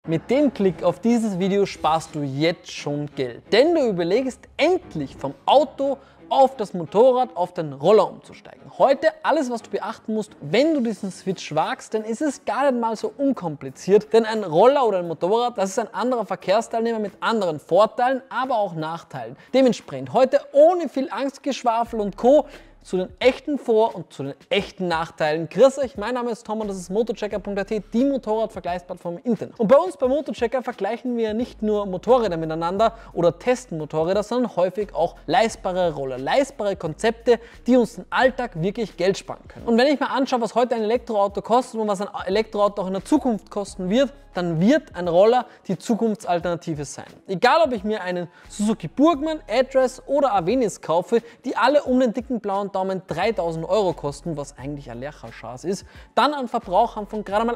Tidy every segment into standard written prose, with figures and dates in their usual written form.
Mit dem Klick auf dieses Video sparst du jetzt schon Geld, denn du überlegst endlich vom Auto auf das Motorrad, auf den Roller umzusteigen. Heute alles, was du beachten musst, wenn du diesen Switch wagst, denn es ist gar nicht mal so unkompliziert, denn ein Roller oder ein Motorrad, das ist ein anderer Verkehrsteilnehmer mit anderen Vorteilen, aber auch Nachteilen. Dementsprechend heute ohne viel Angstgeschwafel und Co. zu den echten Vor- und zu den echten Nachteilen. Grüß euch, mein Name ist Tom und das ist motochecker.at, die Motorradvergleichsplattform im Internet. Und bei uns bei Motochecker vergleichen wir nicht nur Motorräder miteinander oder testen Motorräder, sondern häufig auch leistbare Roller, leistbare Konzepte, die uns den Alltag wirklich Geld sparen können. Und wenn ich mir anschaue, was heute ein Elektroauto kostet und was ein Elektroauto auch in der Zukunft kosten wird, dann wird ein Roller die Zukunftsalternative sein. Egal, ob ich mir einen Suzuki Burgman, Address oder Avensis kaufe, die alle um den dicken blauen Daumen 3.000 € kosten, was eigentlich ein Lercherschatz ist, dann an Verbrauch haben von gerade mal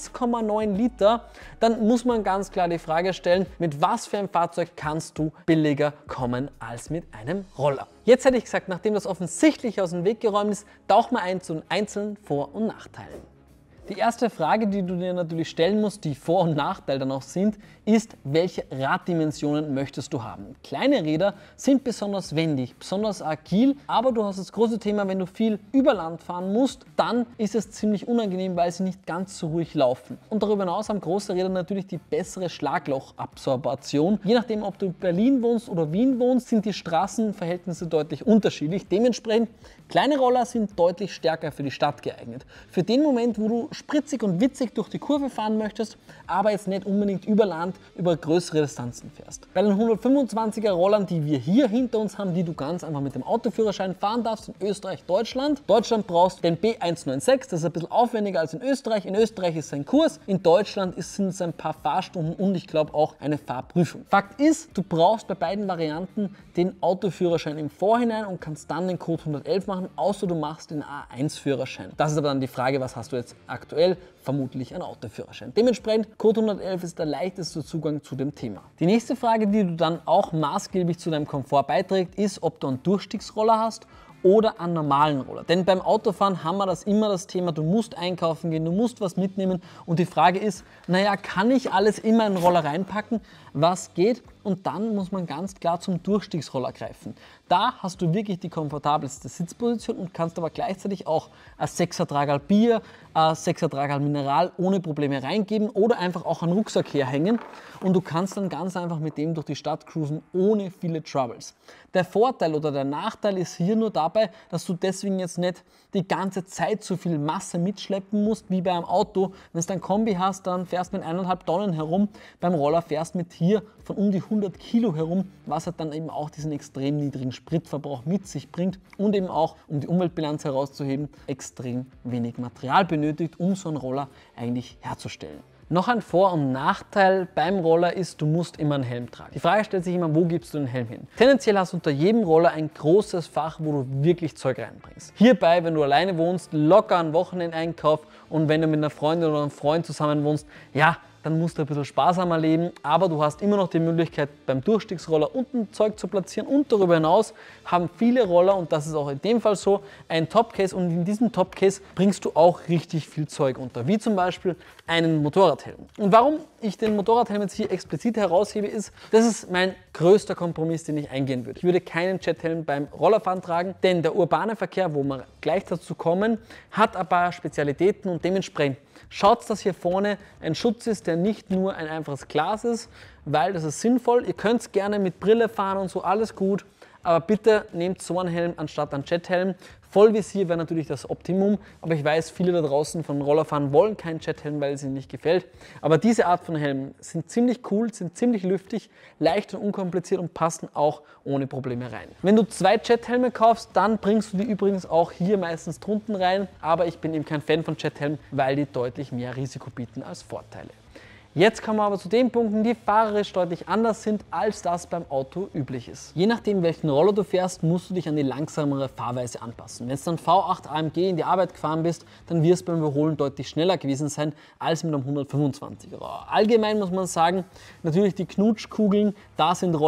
1,9 Liter, dann muss man ganz klar die Frage stellen, mit was für einem Fahrzeug kannst du billiger kommen als mit einem Roller? Jetzt hätte ich gesagt, nachdem das offensichtlich aus dem Weg geräumt ist, tauch mal ein zu den einzelnen Vor- und Nachteilen. Die erste Frage, die du dir natürlich stellen musst, die Vor- und Nachteil dann auch sind, ist, welche Raddimensionen möchtest du haben? Kleine Räder sind besonders wendig, besonders agil, aber du hast das große Thema, wenn du viel über Land fahren musst, dann ist es ziemlich unangenehm, weil sie nicht ganz so ruhig laufen. Und darüber hinaus haben große Räder natürlich die bessere Schlaglochabsorption. Je nachdem, ob du in Berlin wohnst oder Wien wohnst, sind die Straßenverhältnisse deutlich unterschiedlich. Dementsprechend, kleine Roller sind deutlich stärker für die Stadt geeignet. Für den Moment, wo du spritzig und witzig durch die Kurve fahren möchtest, aber jetzt nicht unbedingt über Land, über größere Distanzen fährst. Bei den 125er Rollern, die wir hier hinter uns haben, die du ganz einfach mit dem Autoführerschein fahren darfst in Österreich, Deutschland. Deutschland brauchst den B196, das ist ein bisschen aufwendiger als in Österreich. In Österreich ist sein Kurs, in Deutschland sind es ein paar Fahrstunden und ich glaube auch eine Fahrprüfung. Fakt ist, du brauchst bei beiden Varianten den Autoführerschein im Vorhinein und kannst dann den Code 111 machen, außer du machst den A1-Führerschein. Das ist aber dann die Frage, was hast du jetzt aktuell? Vermutlich ein Autoführerschein. Dementsprechend, Code 111 ist der leichteste Zugang zu dem Thema. Die nächste Frage, die du dann auch maßgeblich zu deinem Komfort beiträgt, ist, ob du einen Durchstiegsroller hast oder einen normalen Roller. Denn beim Autofahren haben wir immer das Thema, du musst einkaufen gehen, du musst was mitnehmen und die Frage ist, naja, kann ich alles immer in einen Roller reinpacken? Was geht? Und dann muss man ganz klar zum Durchstiegsroller greifen. Da hast du wirklich die komfortabelste Sitzposition und kannst aber gleichzeitig auch ein 6er Tragal Bier, ein 6er Tragal Mineral ohne Probleme reingeben oder einfach auch einen Rucksack herhängen und du kannst dann ganz einfach mit dem durch die Stadt cruisen ohne viele Troubles. Der Vorteil oder der Nachteil ist hier nur dabei, dass du deswegen jetzt nicht die ganze Zeit so viel Masse mitschleppen musst wie bei einem Auto. Wenn du ein Kombi hast, dann fährst du mit 1,5 Tonnen herum, beim Roller fährst mit hier von um die 100 Kilo herum, was halt dann eben auch diesen extrem niedrigen Spritverbrauch mit sich bringt und eben auch, um die Umweltbilanz herauszuheben, extrem wenig Material benötigt, um so einen Roller eigentlich herzustellen. Noch ein Vor- und Nachteil beim Roller ist, du musst immer einen Helm tragen. Die Frage stellt sich immer, wo gibst du den Helm hin? Tendenziell hast du unter jedem Roller ein großes Fach, wo du wirklich Zeug reinbringst. Hierbei, wenn du alleine wohnst, locker einen Wochenendeinkauf und wenn du mit einer Freundin oder einem Freund zusammen wohnst, ja, dann musst du ein bisschen sparsamer leben, aber du hast immer noch die Möglichkeit, beim Durchstiegsroller unten Zeug zu platzieren und darüber hinaus haben viele Roller, und das ist auch in dem Fall so, ein Topcase und in diesem Topcase bringst du auch richtig viel Zeug unter, wie zum Beispiel einen Motorradhelm. Und warum ich den Motorradhelm jetzt hier explizit heraushebe, ist, das ist mein größter Kompromiss, den ich eingehen würde. Ich würde keinen Jethelm beim Rollerfahren tragen, denn der urbane Verkehr, wo wir gleich dazu kommen, hat ein paar Spezialitäten und dementsprechend schaut, dass hier vorne ein Schutz ist, der nicht nur ein einfaches Glas ist, weil das ist sinnvoll. Ihr könnt gerne mit Brille fahren und so, alles gut, aber bitte nehmt so einen Helm anstatt einen Jethelm. Vollvisier wäre natürlich das Optimum, aber ich weiß, viele da draußen von Rollerfahren wollen keinen Jethelm, weil es ihnen nicht gefällt. Aber diese Art von Helmen sind ziemlich cool, sind ziemlich lüftig, leicht und unkompliziert und passen auch ohne Probleme rein. Wenn du 2 Jethelme kaufst, dann bringst du die übrigens auch hier meistens drunten rein, aber ich bin eben kein Fan von Jethelmen, weil die deutlich mehr Risiko bieten als Vorteile. Jetzt kommen wir aber zu den Punkten, die fahrerisch deutlich anders sind, als das beim Auto üblich ist. Je nachdem, welchen Roller du fährst, musst du dich an die langsamere Fahrweise anpassen. Wenn du dann V8 AMG in die Arbeit gefahren bist, dann wirst du beim Überholen deutlich schneller gewesen sein als mit einem 125er. Allgemein muss man sagen, natürlich die Knutschkugeln, da sind Roller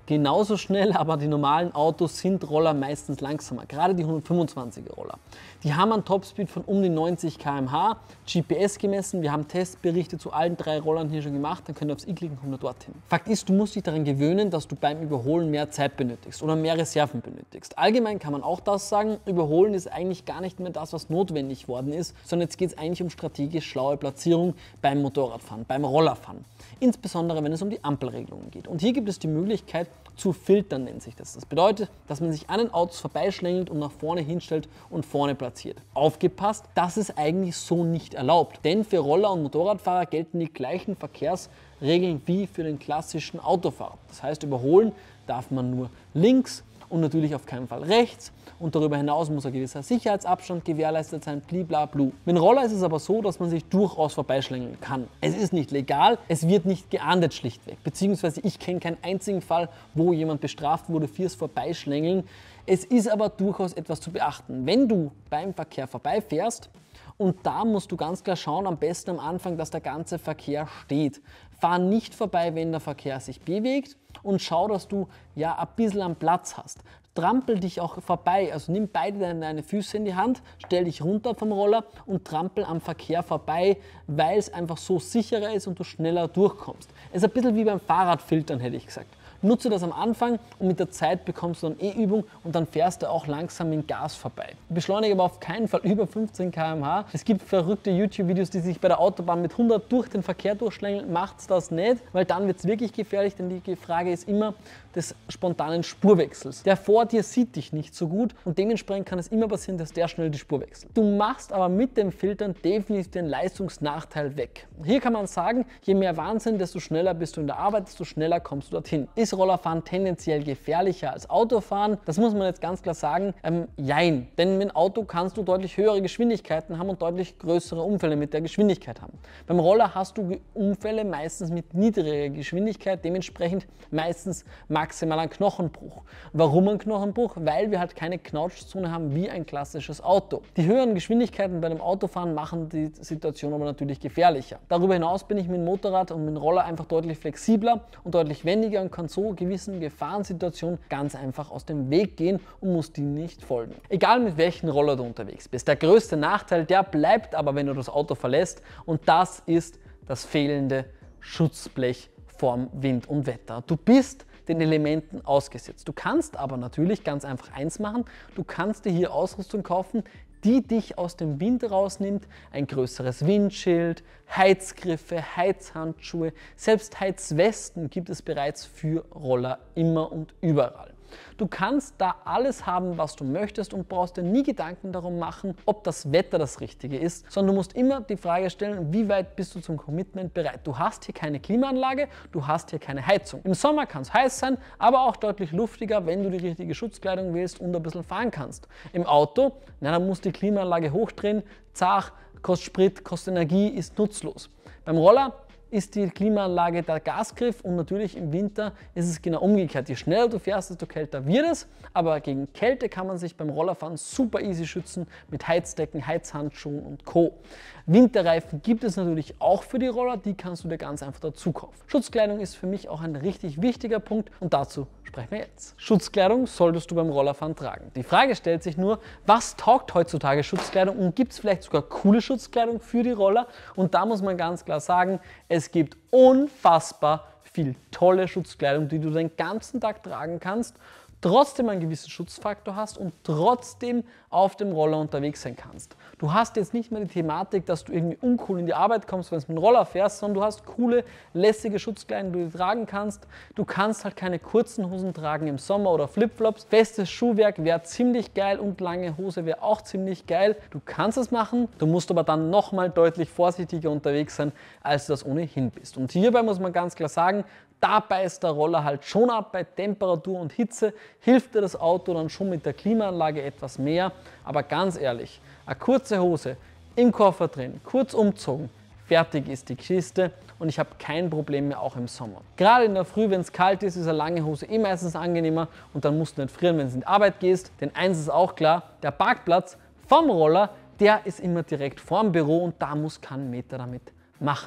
genauso schnell, aber die normalen Autos sind Roller meistens langsamer, gerade die 125er Roller. Die haben einen Topspeed von um die 90 km/h, GPS gemessen, wir haben Testberichte zu allen 3 Rollern hier schon gemacht, dann könnt ihr aufs i klicken und kommt dorthin. Fakt ist, du musst dich daran gewöhnen, dass du beim Überholen mehr Zeit benötigst oder mehr Reserven benötigst. Allgemein kann man auch das sagen, Überholen ist eigentlich gar nicht mehr das, was notwendig worden ist, sondern jetzt geht es eigentlich um strategisch schlaue Platzierung beim Motorradfahren, beim Rollerfahren. Insbesondere, wenn es um die Ampelregelungen geht. Und hier gibt es die Möglichkeit zu filtern, nennt sich das. Das bedeutet, dass man sich an den Autos vorbeischlängelt und nach vorne hinstellt und vorne platziert. Aufgepasst, das ist eigentlich so nicht erlaubt. Denn für Roller- und Motorradfahrer gelten die gleichen Verkehrsregeln wie für den klassischen Autofahrer. Das heißt, überholen darf man nur links und natürlich auf keinen Fall rechts. Und darüber hinaus muss ein gewisser Sicherheitsabstand gewährleistet sein, blablabla. Mit dem Roller ist es aber so, dass man sich durchaus vorbeischlängeln kann. Es ist nicht legal, es wird nicht geahndet schlichtweg. Beziehungsweise ich kenne keinen einzigen Fall, wo jemand bestraft wurde fürs Vorbeischlängeln. Es ist aber durchaus etwas zu beachten. Wenn du beim Verkehr vorbeifährst, und da musst du ganz klar schauen, am besten am Anfang, dass der ganze Verkehr steht. Fahr nicht vorbei, wenn der Verkehr sich bewegt und schau, dass du ja ein bisschen am Platz hast. Trampel dich auch vorbei, also nimm beide deine Füße in die Hand, stell dich runter vom Roller und trampel am Verkehr vorbei, weil es einfach so sicherer ist und du schneller durchkommst. Es ist ein bisschen wie beim Fahrradfiltern, hätte ich gesagt. Nutze das am Anfang und mit der Zeit bekommst du dann Übung und dann fährst du auch langsam mit Gas vorbei. Beschleunige aber auf keinen Fall über 15 km/h. Es gibt verrückte YouTube-Videos, die sich bei der Autobahn mit 100 durch den Verkehr durchschlängeln. Macht's das nicht, weil dann wird es wirklich gefährlich, denn die Frage ist immer des spontanen Spurwechsels. Der vor dir sieht dich nicht so gut und dementsprechend kann es immer passieren, dass der schnell die Spur wechselt. Du machst aber mit dem Filtern definitiv den Leistungsnachteil weg. Hier kann man sagen, je mehr Wahnsinn, desto schneller bist du in der Arbeit, desto schneller kommst du dorthin. Ist Rollerfahren tendenziell gefährlicher als Autofahren? Das muss man jetzt ganz klar sagen, jein. Denn mit dem Auto kannst du deutlich höhere Geschwindigkeiten haben und deutlich größere Unfälle mit der Geschwindigkeit haben. Beim Roller hast du Unfälle meistens mit niedriger Geschwindigkeit, dementsprechend meistens maximal ein Knochenbruch. Warum ein Knochenbruch? Weil wir halt keine Knautschzone haben wie ein klassisches Auto. Die höheren Geschwindigkeiten bei dem Autofahren machen die Situation aber natürlich gefährlicher. Darüber hinaus bin ich mit dem Motorrad und mit dem Roller einfach deutlich flexibler und deutlich wendiger und kann so gewissen Gefahrensituationen ganz einfach aus dem Weg gehen und muss die nicht folgen. Egal mit welchem Roller du unterwegs bist. Der größte Nachteil, der bleibt aber, wenn du das Auto verlässt, und das ist das fehlende Schutzblech vorm Wind und Wetter. Du bist den Elementen ausgesetzt. Du kannst aber natürlich ganz einfach eins machen, du kannst dir hier Ausrüstung kaufen, die dich aus dem Wind rausnimmt, ein größeres Windschild, Heizgriffe, Heizhandschuhe, selbst Heizwesten gibt es bereits für Roller immer und überall. Du kannst da alles haben, was du möchtest und brauchst dir nie Gedanken darum machen, ob das Wetter das Richtige ist, sondern du musst immer die Frage stellen, wie weit bist du zum Commitment bereit. Du hast hier keine Klimaanlage, du hast hier keine Heizung. Im Sommer kann es heiß sein, aber auch deutlich luftiger, wenn du die richtige Schutzkleidung wählst und ein bisschen fahren kannst. Im Auto, na, dann musst du die Klimaanlage hochdrehen, zach, kostet Sprit, kostet Energie, ist nutzlos. Beim Roller ist die Klimaanlage der Gasgriff und natürlich im Winter ist es genau umgekehrt. Je schneller du fährst, desto kälter wird es, aber gegen Kälte kann man sich beim Rollerfahren super easy schützen mit Heizdecken, Heizhandschuhen und Co. Winterreifen gibt es natürlich auch für die Roller, die kannst du dir ganz einfach dazu kaufen. Schutzkleidung ist für mich auch ein richtig wichtiger Punkt und dazu sprechen wir jetzt. Schutzkleidung solltest du beim Rollerfahren tragen. Die Frage stellt sich nur, was taugt heutzutage Schutzkleidung und gibt es vielleicht sogar coole Schutzkleidung für die Roller? Und da muss man ganz klar sagen, es gibt unfassbar viel tolle Schutzkleidung, die du den ganzen Tag tragen kannst, trotzdem einen gewissen Schutzfaktor hast und trotzdem auf dem Roller unterwegs sein kannst. Du hast jetzt nicht mehr die Thematik, dass du irgendwie uncool in die Arbeit kommst, wenn du mit dem Roller fährst, sondern du hast coole, lässige Schutzkleidung, die du tragen kannst. Du kannst halt keine kurzen Hosen tragen im Sommer oder Flipflops. Festes Schuhwerk wäre ziemlich geil und lange Hose wäre auch ziemlich geil. Du kannst es machen, du musst aber dann nochmal deutlich vorsichtiger unterwegs sein, als du das ohnehin bist. Und hierbei muss man ganz klar sagen, da beißt der Roller halt schon ab bei Temperatur und Hitze, hilft dir das Auto dann schon mit der Klimaanlage etwas mehr. Aber ganz ehrlich, eine kurze Hose im Koffer drin, kurz umzogen, fertig ist die Kiste und ich habe kein Problem mehr auch im Sommer. Gerade in der Früh, wenn es kalt ist, ist eine lange Hose meistens angenehmer und dann musst du nicht frieren, wenn du in die Arbeit gehst. Denn eins ist auch klar, der Parkplatz vom Roller, der ist immer direkt vorm Büro und da muss kein Meter damit machen.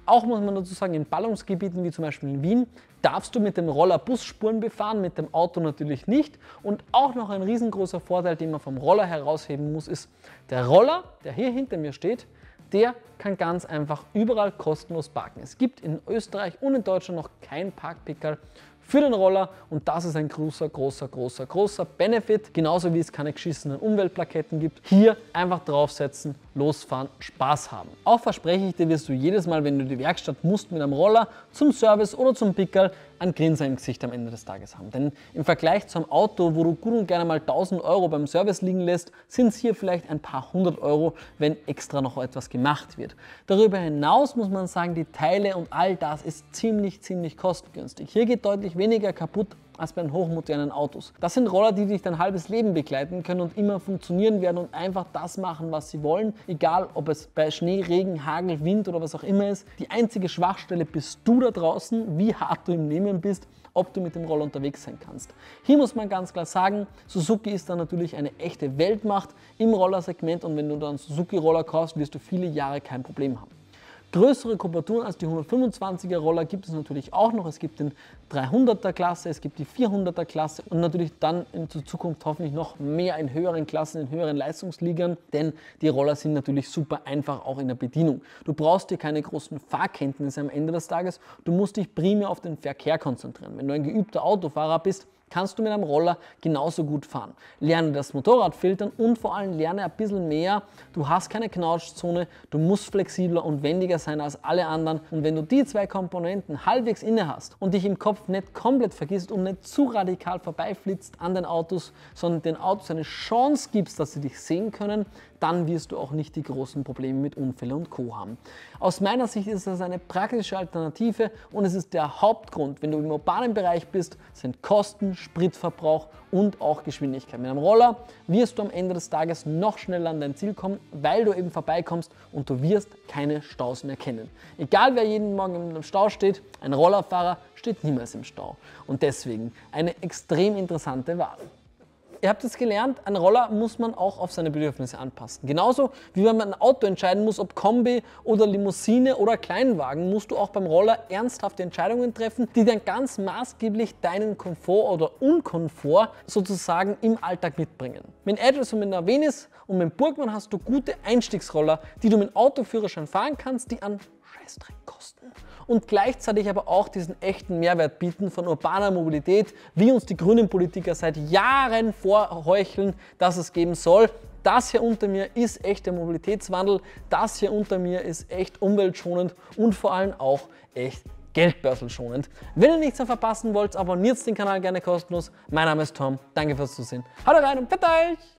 Auch muss man dazu sagen, in Ballungsgebieten wie zum Beispiel in Wien darfst du mit dem Roller Busspuren befahren, mit dem Auto natürlich nicht. Und auch noch ein riesengroßer Vorteil, den man vom Roller herausheben muss, ist, der Roller, der hier hinter mir steht, der kann ganz einfach überall kostenlos parken. Es gibt in Österreich und in Deutschland noch kein Parkpickerl für den Roller und das ist ein großer Benefit, genauso wie es keine geschissenen Umweltplaketten gibt. Hier einfach draufsetzen, losfahren, Spaß haben. Auch verspreche ich dir, wirst du jedes Mal, wenn du in die Werkstatt musst mit einem Roller zum Service oder zum Pickerl, ein Grinsen im Gesicht am Ende des Tages haben. Denn im Vergleich zu einem Auto, wo du gut und gerne mal 1000 Euro beim Service liegen lässt, sind es hier vielleicht ein paar hundert Euro, wenn extra noch etwas gemacht wird. Darüber hinaus muss man sagen, die Teile und all das ist ziemlich kostengünstig. Hier geht deutlich weniger kaputt als bei den hochmodernen Autos. Das sind Roller, die dich dein halbes Leben begleiten können und immer funktionieren werden und einfach das machen, was sie wollen, egal ob es bei Schnee, Regen, Hagel, Wind oder was auch immer ist. Die einzige Schwachstelle bist du da draußen, wie hart du im Nehmen bist, ob du mit dem Roller unterwegs sein kannst. Hier muss man ganz klar sagen, Suzuki ist dann natürlich eine echte Weltmacht im Rollersegment und wenn du dann einen Suzuki-Roller kaufst, wirst du viele Jahre kein Problem haben. Größere Kubaturen als die 125er Roller gibt es natürlich auch noch. Es gibt den 300er Klasse, es gibt die 400er Klasse und natürlich dann in Zukunft hoffentlich noch mehr in höheren Klassen, in höheren Leistungsligern, denn die Roller sind natürlich super einfach auch in der Bedienung. Du brauchst dir keine großen Fahrkenntnisse am Ende des Tages, du musst dich primär auf den Verkehr konzentrieren. Wenn du ein geübter Autofahrer bist, kannst du mit einem Roller genauso gut fahren. Lerne das Motorrad filtern und vor allem lerne ein bisschen mehr. Du hast keine Knautschzone, du musst flexibler und wendiger sein als alle anderen. Und wenn du die zwei Komponenten halbwegs inne hast und dich im Kopf nicht komplett vergisst und nicht zu radikal vorbeiflitzt an den Autos, sondern den Autos eine Chance gibst, dass sie dich sehen können, dann wirst du auch nicht die großen Probleme mit Unfällen und Co. haben. Aus meiner Sicht ist das eine praktische Alternative und es ist der Hauptgrund, wenn du im urbanen Bereich bist, sind Kosten, Spritverbrauch und auch Geschwindigkeit. Mit einem Roller wirst du am Ende des Tages noch schneller an dein Ziel kommen, weil du eben vorbeikommst und du wirst keine Staus mehr kennen. Egal wer jeden Morgen im Stau steht, ein Rollerfahrer steht niemals im Stau. Und deswegen eine extrem interessante Wahl. Ihr habt es gelernt, einen Roller muss man auch auf seine Bedürfnisse anpassen. Genauso wie wenn man ein Auto entscheiden muss, ob Kombi oder Limousine oder Kleinwagen, musst du auch beim Roller ernsthafte Entscheidungen treffen, die dann ganz maßgeblich deinen Komfort oder Unkomfort sozusagen im Alltag mitbringen. Mit Address und mit Navenis und mit Burgmann hast du gute Einstiegsroller, die du mit Autoführerschein fahren kannst, die an Scheißdreck kosten und gleichzeitig aber auch diesen echten Mehrwert bieten von urbaner Mobilität, wie uns die grünen Politiker seit Jahren vorheucheln, dass es geben soll. Das hier unter mir ist echter Mobilitätswandel, das hier unter mir ist echt umweltschonend und vor allem auch echt geldbörselschonend. Wenn ihr nichts mehr verpassen wollt, abonniert den Kanal gerne kostenlos. Mein Name ist Tom, danke fürs Zusehen. Haut rein und pfiat euch!